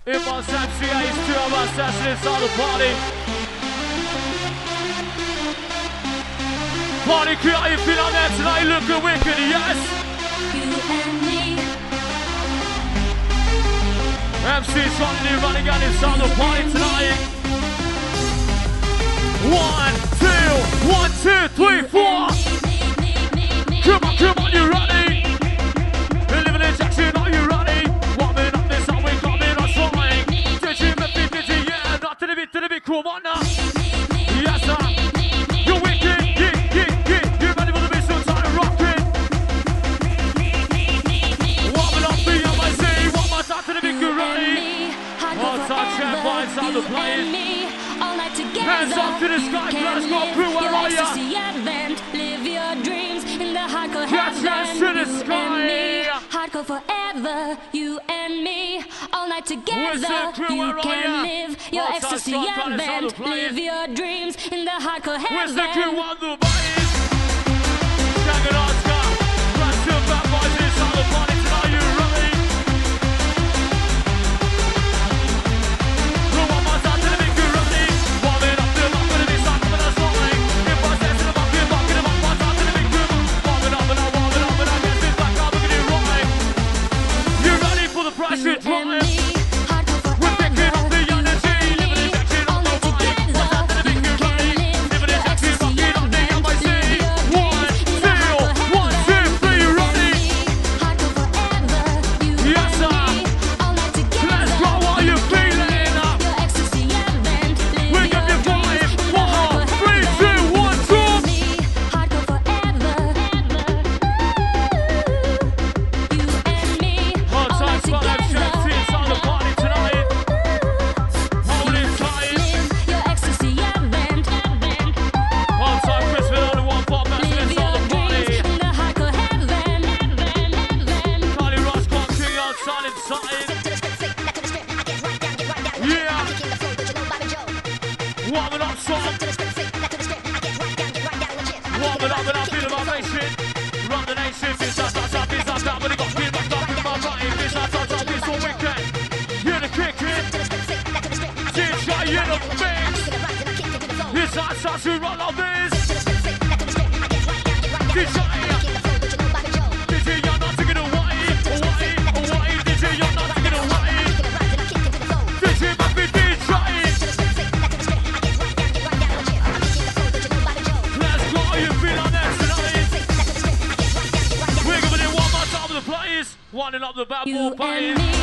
In my MCA, it's 2 of us, that's inside the party. Party crew, how you feel on there tonight? Looking wicked, yes? You and me. MC's running out inside the party tonight. 1, 2, 1, 2, 3, 4. Come on, you ready? We're living in Jackson, are you ready? Warming up this song, we're coming on strong. Digi, yeah, not to the bit, cool, on now. Yes, sir. You're wicked, yeah. You ready for the mission, time to rock it. Warming up the MIC, one more time to the big, you ready? One time, check, vibes out the players. Hands up to the sky, let's go through, where are ya? Live your dreams in the hardcore Hands to the sky. Hardcore forever, you and me, all night together. You can live your ecstasy advent. Live your dreams in the hardcore heaven. Where's the crew on the bodies? Check it out, Scott. Let's do bad boys inside the party tonight, you ready? One more time to the big, you ready? Warming up the back of the big side, coming out strongly. If I say to the back, get back in the back, one time to the big group. Warming up and I get this back out, look at it right. You ready for the price you're trying? We're picking up the energy, living in Jackson on the vibe. One time to the big, you ready? Living in Jackson, rocking on the MIC. 1, 2, 3, you ready? Yes, sir. Let's go, are you feeling? We give you 5, 4, 3, 2, 1, 2. One time, spot MCT inside the party tonight. Hold it tight. One time, Chris with only one pop, that's inside the party. Carly Ross, Clark King outside inside. Yeah. Warming up strong. Warming up and I feel my nation. Run the nation, bitch, that's down, but it got me back up in my body. Bitch, that's it's all weekend. You're the kicking. DJ, you're the mix. It's that's who run on this. DJ, you're not taking away. DJ, you're not taking away. DJ, back with DJ. Let's go, you feel on that tonight. We're giving it one more time to the players. Winding up the bad ball players.